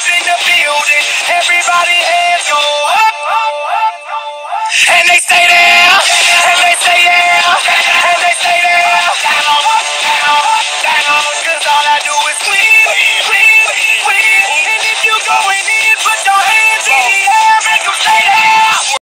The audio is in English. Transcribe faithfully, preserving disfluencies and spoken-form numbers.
up in the building. Everybody hands go up. And they stay there. And they stay